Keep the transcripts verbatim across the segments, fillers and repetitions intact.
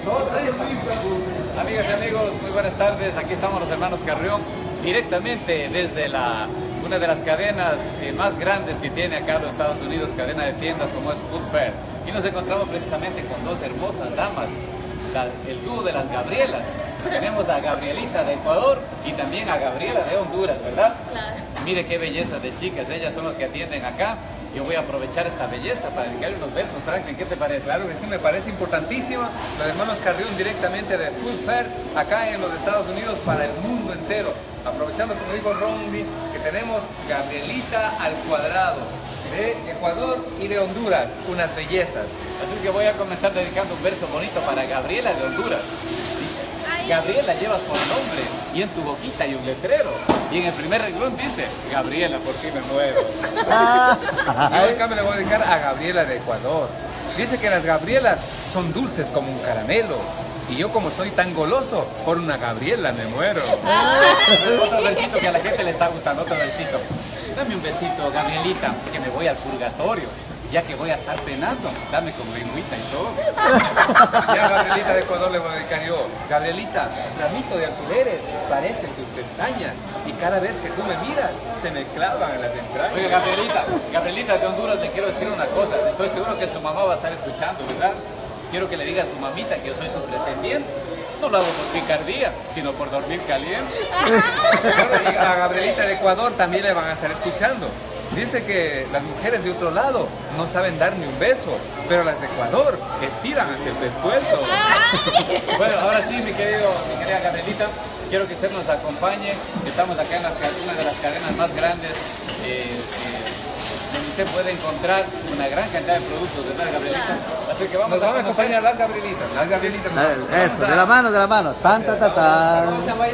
Amigas y amigos, muy buenas tardes. Aquí estamos los hermanos Carrión, directamente desde la, una de las cadenas eh, más grandes que tiene acá en los Estados Unidos, cadena de tiendas como es Food Fair. Y nos encontramos precisamente con dos hermosas damas, las, el dúo de las Gabrielas. Tenemos a Gabrielita de Ecuador y también a Gabriela de Honduras, ¿verdad? Claro. Mire qué belleza de chicas, ellas son las que atienden acá. Yo voy a aprovechar esta belleza para dedicarle unos versos. Franklin, ¿qué te parece? Claro que sí, me parece importantísima. Los hermanos Carrión directamente de Food Fair, acá en los Estados Unidos para el mundo entero. Aprovechando, como dijo Romney, que tenemos Gabrielita al cuadrado, de Ecuador y de Honduras, unas bellezas. Así que voy a comenzar dedicando un verso bonito para Gabriela de Honduras. Gabriela llevas por nombre y en tu boquita hay un letrero. Y en el primer renglón dice, Gabriela, por ti me muero. Yo acá me le voy a dedicar a Gabriela de Ecuador. Dice que las Gabrielas son dulces como un caramelo. Y yo como soy tan goloso, por una Gabriela me muero. Otro versito que a la gente le está gustando, otro versito. Dame un besito, Gabrielita, que me voy al purgatorio. Ya que voy a estar penando, dame con lengüita y todo. Ya Gabrielita de Ecuador le voy a dedicar yo. Gabrielita, ramito de alfileres, parecen tus pestañas. Y cada vez que tú me miras, se me clavan en las entrañas. Oye, Gabrielita, Gabrielita de Honduras, te quiero decir una cosa. Estoy seguro que su mamá va a estar escuchando, ¿verdad? Quiero que le diga a su mamita que yo soy su pretendiente. No lo hago por picardía, sino por dormir caliente. Y a Gabrielita de Ecuador también le van a estar escuchando. Dice que las mujeres de otro lado no saben dar ni un beso, pero las de Ecuador estiran hasta el pescuezo. Bueno, ahora sí, mi, querido, mi querida Gabrielita, quiero que usted nos acompañe. Estamos acá en la, una de las cadenas más grandes, eh, eh, donde usted puede encontrar una gran cantidad de productos, ¿verdad, Gabrielita? Así que vamos nos a van a acompañar las Gabrielitas, las Gabrielitas. Eso, de la mano, de la mano. Tan, ta, ta, ta.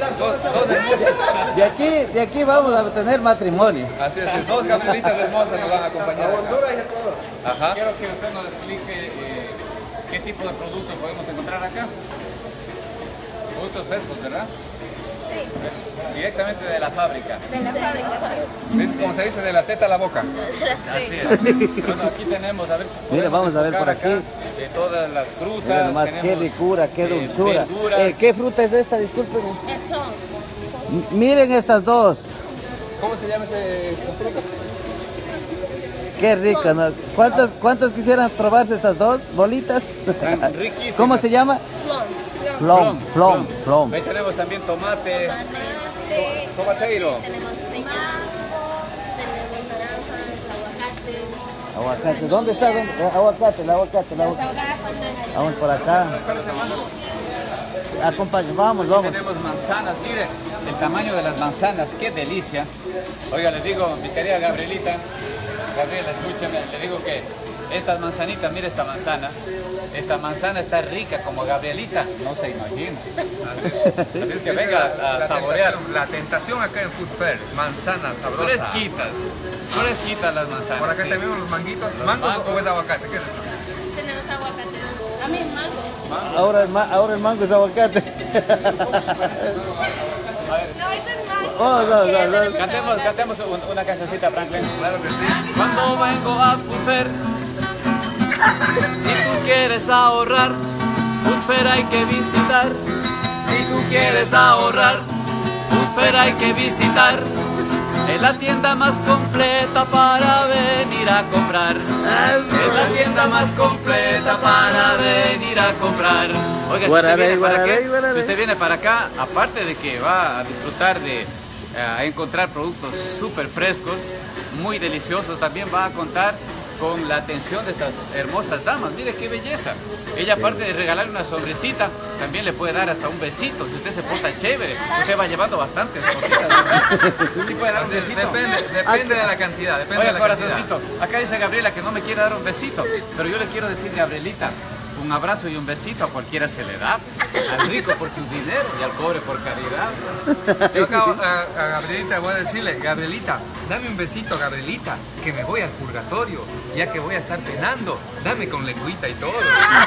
De aquí, de aquí vamos a tener matrimonio. Así es, dos Gabrielitas hermosas nos van a acompañar. A Honduras y Ecuador. Ajá. Quiero que usted nos explique eh, qué tipo de productos podemos encontrar acá. Productos frescos, ¿verdad? Sí. Directamente de la fábrica. De la fábrica, ¿Ves cómo se dice? De la teta a la boca. Así es. Bueno, aquí tenemos, a ver si podemos Mira, vamos a ver por acá, aquí. De todas las frutas. Mira nomás, tenemos, qué ricura, qué eh, dulzura. verduras. Eh, ¿Qué fruta es esta? Discúlpenme. El plum. M- Miren estas dos. ¿Cómo se llama ese fruta? Qué rica, ¿no? ¿Cuántas, ¿Cuántas quisieran probarse estas dos bolitas? Están riquísimas. ¿Cómo se llama? Plum. Plom, plom, plom. Ahí tenemos también tomate. Tomate. Tomateiro. Tenemos mango. Tenemos naranjas, aguacates. Aguacate. ¿Dónde está? ¿Dónde? Eh, Aguacate, el aguacate, el Los aguacate. aguacates. Vamos por acá. Acompañen, vamos, vamos. Tenemos manzanas, mire el tamaño de las manzanas, qué delicia. Oiga, les digo, mi querida Gabrielita, Gabriela, escúcheme, le digo que estas manzanitas, mire esta manzana, esta manzana está rica como Gabrielita, no se imagina. Así es que venga a la saborear. Tentación, la tentación acá en Food Fair, manzanas sabrosas. Fresquitas, fresquitas las manzanas. Por acá sí. tenemos los manguitos, Los mangos, mangos. o es aguacate. ¿Qué es? Tenemos aguacate. También mangos. Ahora el, ma- ahora el mango es aguacate. A ver, No, este es mango. Oh, no, no, no. Cantemos, cantemos un- una cancioncita, Franklin. Claro que sí. Cuando vengo a Food Fair, si tú quieres ahorrar, Food Fair hay que visitar. Si tú quieres ahorrar, Food Fair hay que visitar. Es la tienda más completa para venir a comprar. Es la tienda más completa para venir a comprar. Oiga, si usted viene para acá, si usted viene para acá, aparte de que va a disfrutar de a encontrar productos súper frescos, muy deliciosos, también va a contar con la atención de estas hermosas damas. Mire qué belleza. Ella, aparte de regalarle una sonrisita, también le puede dar hasta un besito. Si usted se porta chévere, usted va llevando bastantes cositas, ¿verdad? Sí puede dar un besito. Depende, depende de la cantidad, depende Oye, de la corazoncito, cantidad. acá dice Gabriela que no me quiere dar un besito, pero yo le quiero decir, Gabrielita, un abrazo y un besito a cualquiera se le da, al rico por su dinero y al pobre por caridad. Yo acá a, a Gabrielita voy a decirle, Gabrielita, dame un besito, Gabrielita, que me voy al purgatorio, ya que voy a estar penando, dame con lengüita y todo.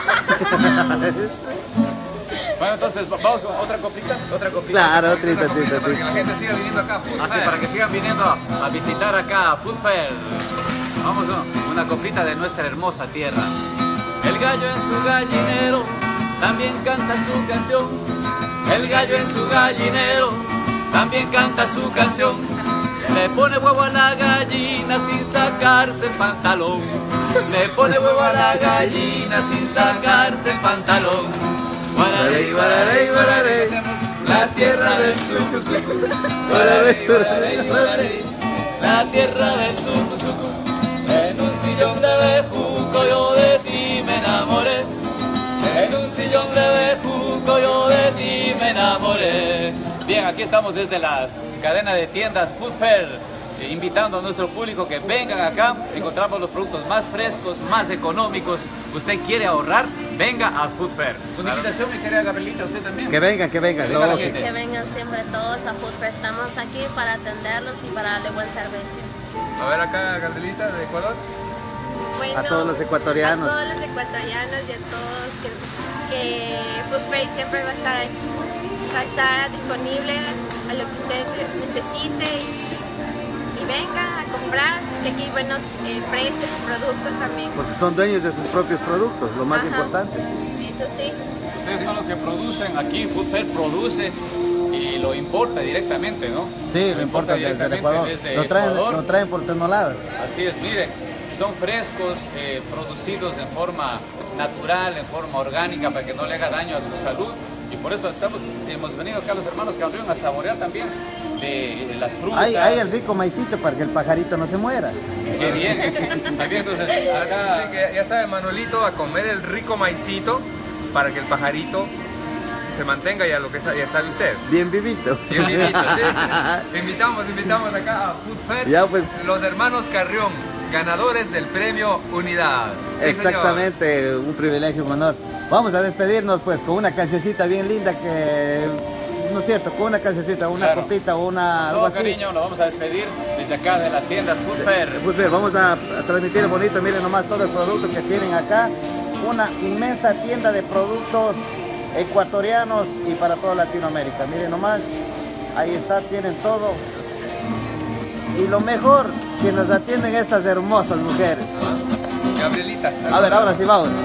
Bueno, entonces vamos con otra copita, otra copita. Claro, otra, Una otra, copita otra. para que la gente siga viniendo acá. Food Así, Fair. para que sigan viniendo a, a visitar acá a Food Fair. Vamos a una copita de nuestra hermosa tierra. El gallo en su gallinero también canta su canción. El gallo en su gallinero también canta su canción. Le pone huevo a la gallina sin sacarse el pantalón. Le pone huevo a la gallina sin sacarse el pantalón. Guararey, guararey, guararey, la tierra del sucu sucu. Guararey, guararey, guararey, la tierra del sucu sucu. En un sillón de bejuco yo de ti me enamoré. En un sillón de bejuco yo de ti me enamoré. Bien, aquí estamos desde la cadena de tiendas Food Fair, eh, invitando a nuestro público que vengan acá. Encontramos los productos más frescos, más económicos. ¿Usted quiere ahorrar? Venga a Food Fair. Una invitación, mi querida Gabrielita, usted también. Que vengan, que vengan. Venga la No, gente. Que vengan siempre todos a Food Fair. Estamos aquí para atenderlos y para darle buen servicio. A ver acá, Gabrielita, de Ecuador. Bueno, A todos los ecuatorianos. A todos los ecuatorianos y a todos que, que Food Fair siempre va a estar, va a estar disponible a lo que usted necesite y, y venga a comprar, que aquí hay buenos eh, precios y productos también. porque son dueños de sus propios productos, lo más Ajá. importante. Eso sí. Ustedes son los que producen aquí. Food Fair produce y lo importa directamente, ¿no? Sí, lo importa desde el Ecuador. desde Lo traen, Ecuador. lo traen por toneladas. Así es, miren, son frescos, eh, producidos en forma natural, en forma orgánica, para que no le haga daño a su salud. Y por eso estamos, hemos venido acá los hermanos Carrión a saborear también de, de las frutas. Hay, hay el rico maicito para que el pajarito no se muera. Qué bien, qué bien, entonces acá... Así que ya sabe Manuelito, a comer el rico maicito para que el pajarito se mantenga, ya lo que sa- ya sabe usted. Bien vivito. Bien vivito, sí. Invitamos, invitamos acá a Food Fair. Ya, pues. Los hermanos Carrión, ganadores del premio Unidad. Sí, Exactamente, un privilegio, un honor. Vamos a despedirnos pues con una cancioncita bien linda que, no es cierto, con una cancioncita, una Claro. cortita o una algo Todo así. cariño, nos vamos a despedir desde acá de las tiendas Food Fair. Pues bien, vamos a, a transmitir bonito, miren nomás todo el producto que tienen acá. Una inmensa tienda de productos ecuatorianos y para toda Latinoamérica. Miren nomás, ahí está, tienen todo. Y lo mejor, que nos atienden estas hermosas mujeres. Gabrielita, A ver, ahora sí vamos.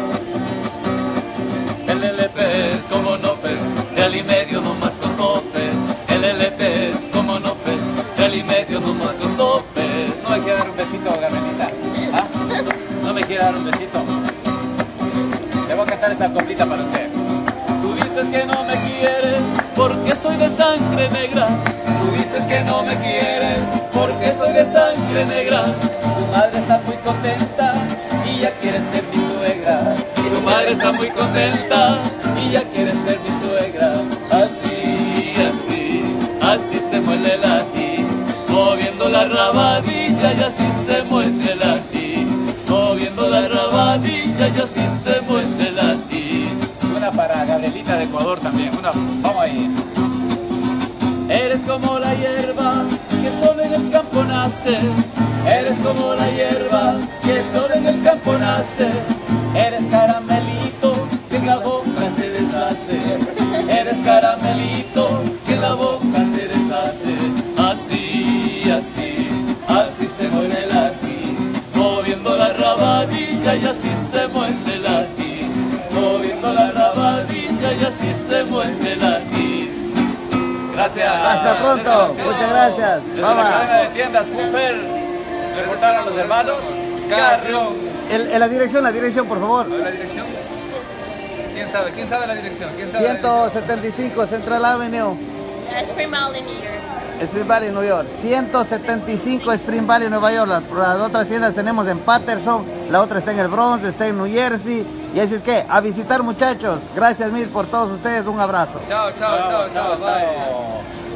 El L P es como no pes, real y medio no más costó pes. El L P es como no pes, real y medio no más costó pes. No me quiere dar un besito, Gabrielita. ¿Ah? No me quiere dar un besito. Le voy a cantar esta coplita para usted. Tú dices que no me quieres porque soy de sangre negra. Tú dices que no me quieres porque soy de sangre negra. Tu madre está muy contenta y ya quiere ser mi suegra. Y tu madre está muy contenta y ya quiere ser mi suegra. Así, así, así se mueve el latín, moviendo la rabadilla y así se mueve el latín, moviendo la rabadilla y así se mueve el latín. Una para Gabrielita de Ecuador también, una, vamos ahí. Eres como la hierba que solo en el campo nace. Eres como la hierba que solo en el campo nace. Eres caramelito que en la boca se deshace. Eres caramelito que en la boca se deshace. Así, así, así se mueve el latín, moviendo la rabadilla y así se mueve el latín, moviendo la rabadilla y así se mueve el latín. Gracias. Hasta pronto. Muchas gracias. Desde Vamos. la cadena de tiendas Food Fair, reportaron los hermanos Carrión. El- en la dirección, la dirección, por favor. A ver la dirección. ¿Quién sabe? ¿Quién sabe la dirección? ¿Quién sabe la ciento dirección? setenta y cinco Central Avenue, Spring Valley, New York. Spring Valley, Nueva York. ciento setenta y cinco Spring Valley, Nueva York. Las, las otras tiendas tenemos en Patterson, la otra está en el Bronx, está en New Jersey. Y así es que, a visitar, muchachos. Gracias mil por todos ustedes. Un abrazo. Chao, chao, chao, chao, bye. chao.